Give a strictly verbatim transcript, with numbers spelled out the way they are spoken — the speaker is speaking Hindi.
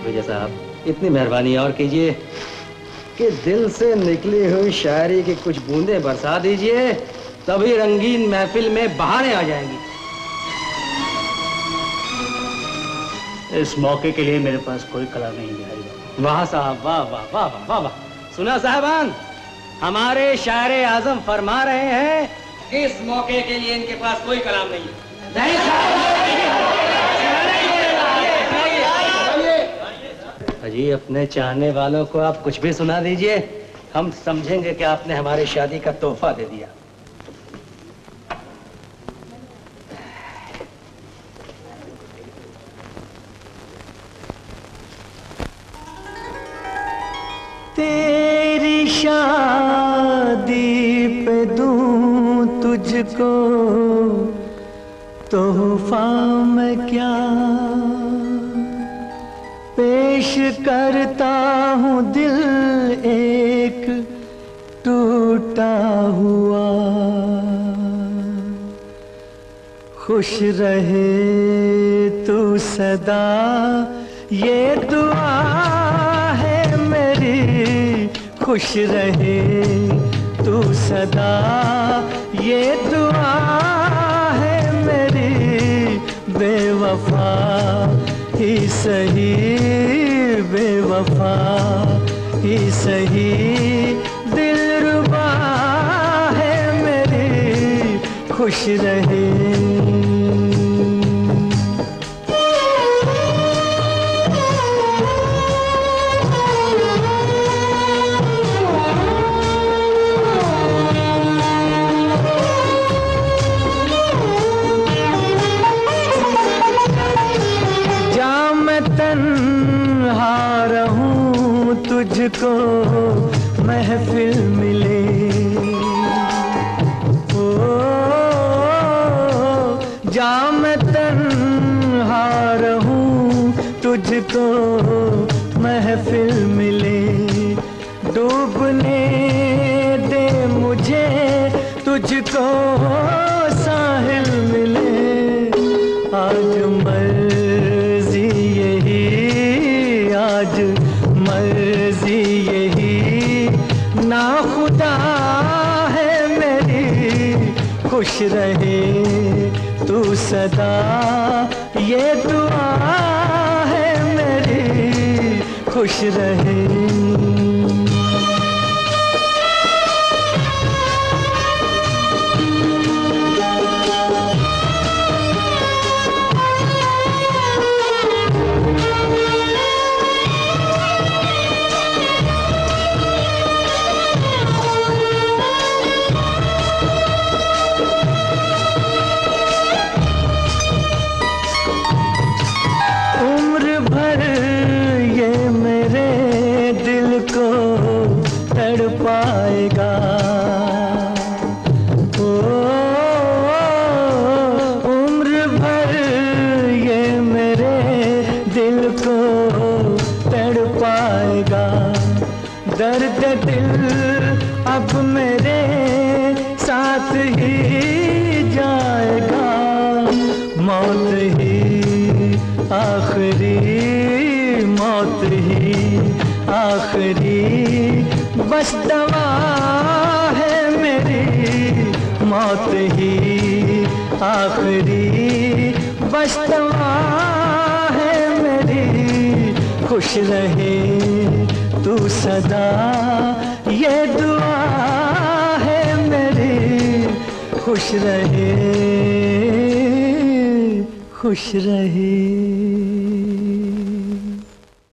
खुजा साहब, इतनी मेहरबानी और कीजिए कि दिल से निकली हुई शायरी की कुछ बूंदें बरसा दीजिए, तभी रंगीन महफिल में बहारें आ जाएंगी। इस मौके के लिए मेरे पास कोई कला नहीं बिहारी बाबू। वाह साहब, वाह वाह वाह वाह वाह वाह। सुना साहबान, हमारे शायर आजम फरमा रहे हैं, इस मौके के लिए इनके पास कोई कलाम नहीं है। अजी, अपने चाहने वालों को आप कुछ भी सुना दीजिए, हम समझेंगे कि आपने हमारी शादी का तोहफा दे दिया। तेरी शादी पे दूं तुझको तोहफा मैं क्या पेश करता हूँ, दिल एक टूटा हुआ। खुश रहे तू सदा, ये दुआ है मेरी। खुश रहे तू सदा, ये दुआ है मेरी। बेवफा ही सही, बेवफा ही सही, दिलरुबा है मेरी। खुश रहे। तुझको महफिल मिले, ओ जा मैं तन्हा रहूं, तुझको महफिल मिले। डूबने दे मुझे, तुझको साहिल मिले। आज मर्जी यही, आज मर्जी यही, ना खुदा है मेरी। खुश रहे तू सदा, ये दुआ है मेरी। खुश रहे। पाएगा ओ उम्र भर ये मेरे दिल को तड़पाएगा। दर्द दिल अब मेरे साथ ही जाएगा। मौत ही आखिरी, मौत ही आखिरी बस दवा है मेरी। मौत ही आखिरी बस दवा है मेरी। खुश रहे तू सदा, ये दुआ है मेरी। खुश रहे, खुश रहे।